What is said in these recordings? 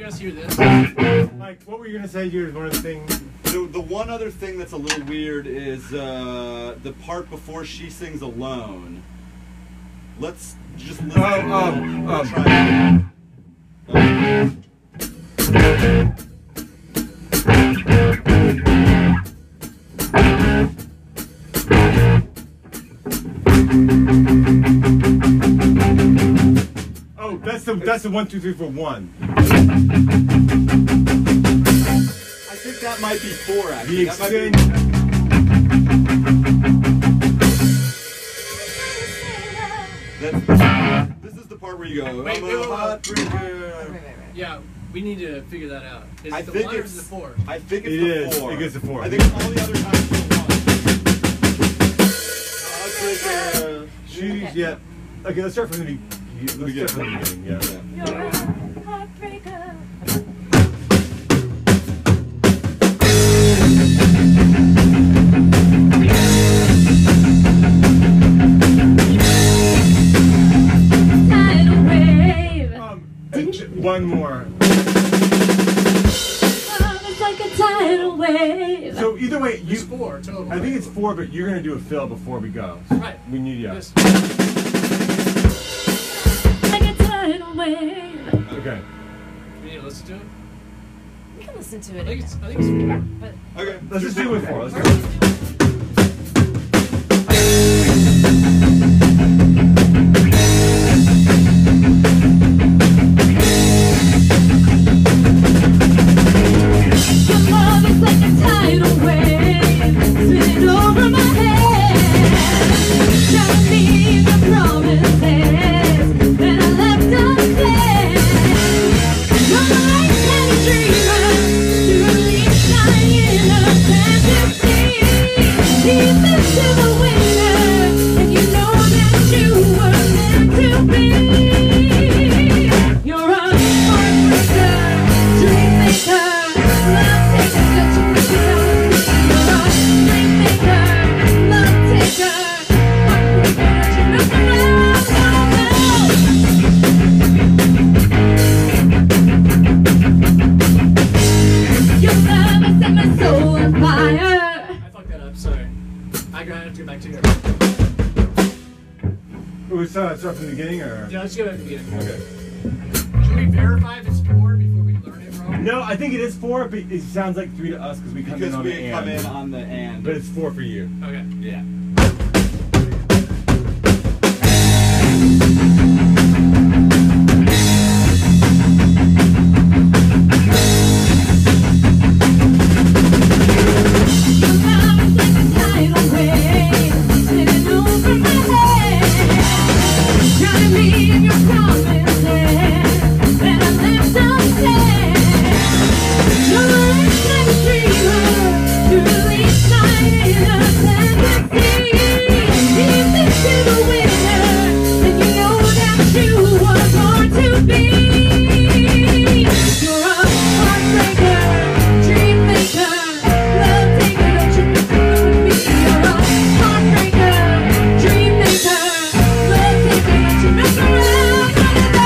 guys hear this? Mike, what were you gonna say? Here's one of the things. The one other thing that's a little weird is the part before she sings alone. Let's just listen. Try Oh, that's the 1, 2, 3, 4, 1. I think that might be 4 actually. The That might be- This is the part where you go. Wait, I'm wait, a wait, hot wait. freaker. Yeah, we need to figure that out. Is I it the think 1 or it's is it the 4? I think it's It the is. 4. It gets the 4. I think all the other times it's the 1. She's yeah. Okay, let's start from the beginning. Let's start from the beginning. Yeah. You're a heartbreaker. Tidal wave. One more. Love is like a tidal wave. So either way, you. It's 4 total. I think it's 4, but you're gonna do a fill before we go. Right. We need Yes. Like a tidal wave. Okay. We need to listen to it. You can listen to I it think again. it's 4. But Okay. Let's just do it with 4. Let's do it. your love is like a tidal wave, spinning over my head. Telling me the promises that I left unsaid. You're the right kind of dreamer to release my inner fantasy. Deep into the winter, and you know that you were meant to be. You're a heartbreaker, dream maker, love taker, that you make it all. You're a dream maker, love taker, heartbreaker, that you make it all. Your love has set my soul on fire. I fucked that up, sorry. I'm gonna have to go back to here. Start from the beginning, or? Yeah, let's go back to the beginning. Okay. Should we verify if it's 4 before we learn it wrong? No, I think it is 4, but it sounds like 3 to us because we come in Because on we the come in and. on the and. But it's 4 for you. Okay. Yeah. Your love is like a tidal wave, spinning over my head. Drowning me in your promises that I left unsaid. You're the right kind of dreamer to release my inner fantasy. Deep into the winter, and you know that you were born to be. You're a heartbreaker, dream maker, love taker, don't you mess around with me. You're a heartbreaker, dream maker, love taker, don't you mess around with me.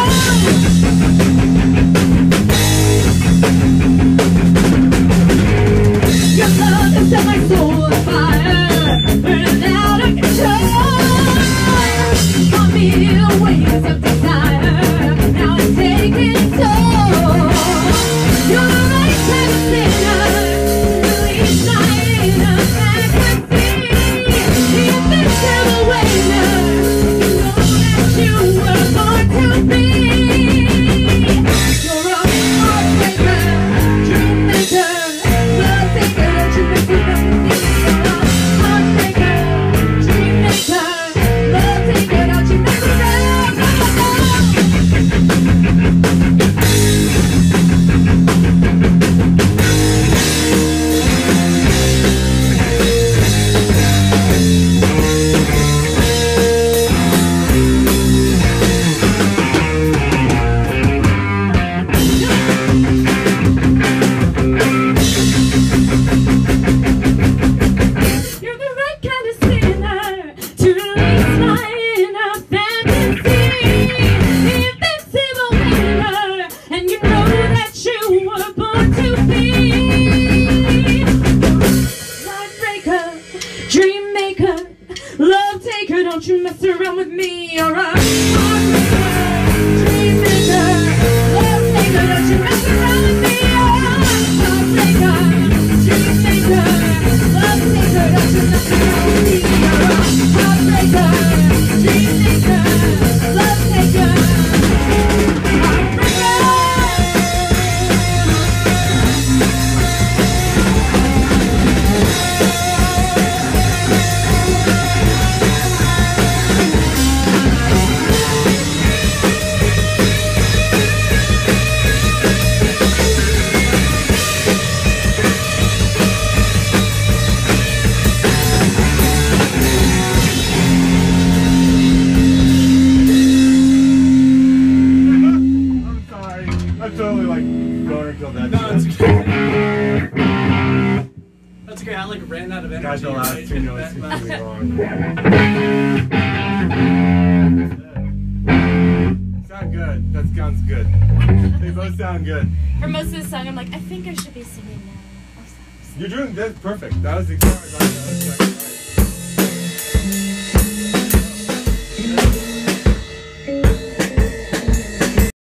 cat like ran out of energy. Guys, the last right? two notes seem to be wrong. Sound good. That sounds good. They both sound good. For most of the song, I'm like, I think I should be singing now. Oh, stop. You're doing this perfect. That was exactly right.